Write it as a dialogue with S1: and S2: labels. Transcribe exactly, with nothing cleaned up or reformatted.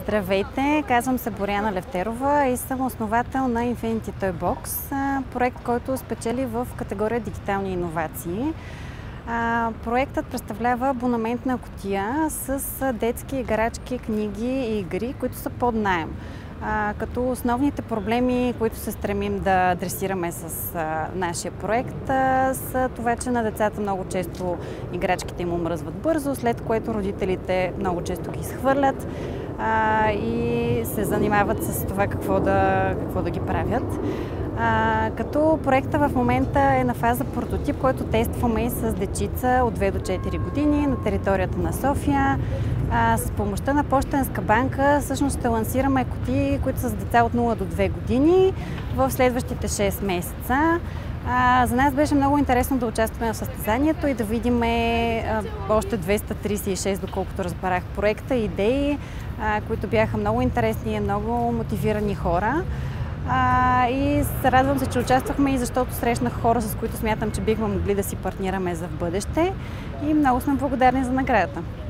S1: Здравейте, казвам се Боряна Левтерова и съм основател на Infinity Toy Box, проект, който спечели в категория дигитални иновации. Проектът представлява абонаментна кутия с детски играчки, книги и игри, които са под наем. Като основните проблеми, които се стремим да адресираме с нашия проект, са това, че на децата много често играчките им омръзват бързо, след което родителите много често ги изхвърлят и се занимават с това какво да, какво да ги правят. А, като проекта в момента е на фаза прототип, който тестваме и с дечица от две до четири години на територията на София. А, с помощта на пощенска банка всъщност ще лансираме кутии, които са с деца от нула до две години в следващите шест месеца. А, за нас беше много интересно да участваме в състезанието и да видим а, още двеста тридесет и шест, доколкото разбрах проекта, идеи, а, които бяха много интересни и много мотивирани хора. А, и се радвам се, че участвахме и защото срещнах хора, с които смятам, че бихме могли да си партнираме за в бъдеще и много сме благодарни за наградата.